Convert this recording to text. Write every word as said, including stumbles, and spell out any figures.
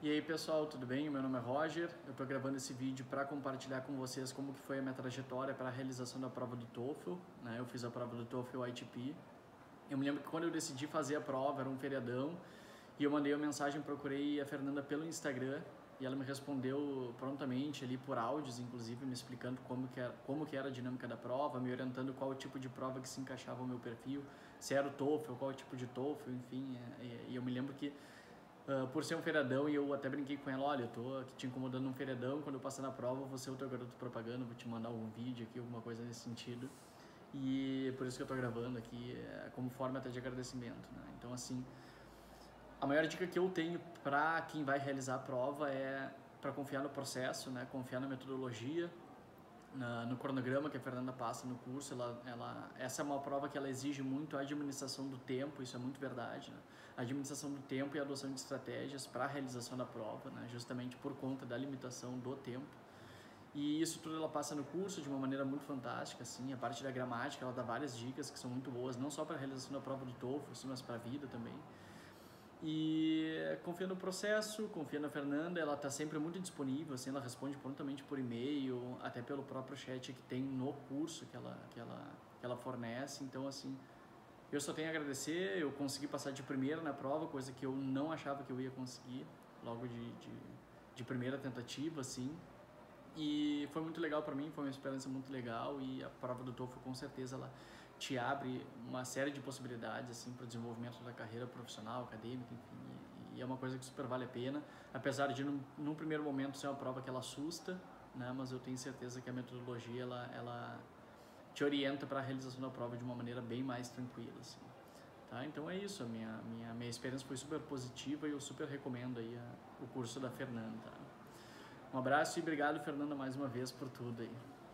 E aí pessoal, tudo bem? Meu nome é Roger, eu estou gravando esse vídeo para compartilhar com vocês como que foi a minha trajetória para a realização da prova do TOEFL, né? Eu fiz a prova do TOEFL I T P. Eu me lembro que quando eu decidi fazer a prova, era um feriadão, e eu mandei uma mensagem, procurei a Fernanda pelo Instagram, e ela me respondeu prontamente ali por áudios, inclusive, me explicando como que era, como que era a dinâmica da prova, me orientando qual o tipo de prova que se encaixava ao meu perfil, se era o TOEFL, qual o tipo de TOEFL, enfim, e, e eu me lembro que Uh, por ser um feriadão, e eu até brinquei com ela, olha, eu tô aqui te incomodando num feriadão, quando eu passar na prova, eu vou ser o teu garoto propaganda, vou te mandar algum vídeo aqui, alguma coisa nesse sentido. E por isso que eu tô gravando aqui, é, como forma até de agradecimento, né? Então, assim, a maior dica que eu tenho para quem vai realizar a prova é para confiar no processo, né? Confiar na metodologia, Na, no cronograma que a Fernanda passa no curso. Ela, ela, essa é uma prova que ela exige muito a administração do tempo, isso é muito verdade, né? A administração do tempo e a adoção de estratégias para a realização da prova, né? Justamente por conta da limitação do tempo. E isso tudo ela passa no curso de uma maneira muito fantástica, assim. A parte da gramática, ela dá várias dicas que são muito boas, não só para a realização da prova do TOEFL, assim, mas para a vida também. E confia no processo, confia na Fernanda, ela está sempre muito disponível, assim, ela responde prontamente por e-mail, até pelo próprio chat que tem no curso que ela, que ela, que ela fornece. Então, assim, eu só tenho a agradecer. Eu consegui passar de primeira na prova, coisa que eu não achava que eu ia conseguir, logo de, de, de primeira tentativa, assim. E foi muito legal para mim, foi uma experiência muito legal, e a prova do TOEFL com certeza ela te abre uma série de possibilidades assim para o desenvolvimento da carreira profissional, acadêmica, enfim, e, e é uma coisa que super vale a pena, apesar de num, num primeiro momento ser uma prova que ela assusta, né, mas eu tenho certeza que a metodologia ela, ela te orienta para a realização da prova de uma maneira bem mais tranquila, assim. Tá? Então é isso, a minha, minha, minha experiência foi super positiva e eu super recomendo aí a, o curso da Fernanda. Tá? Um abraço e obrigado, Fernanda, mais uma vez por tudo aí.